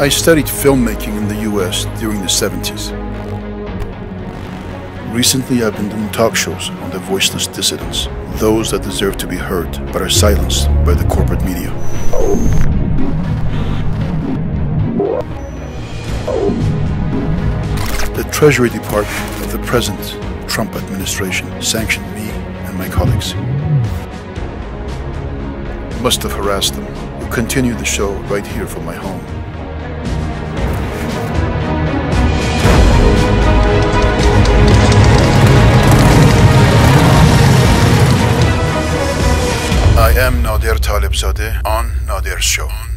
I studied filmmaking in the US during the 70s. Recently, I've been doing talk shows on the voiceless dissidents, those that deserve to be heard but are silenced by the corporate media. The Treasury Department of the present Trump administration sanctioned me and my colleagues. Must have harassed them. We'll continue the show right here from my home. I am Nader Talebzadeh on Nader Show.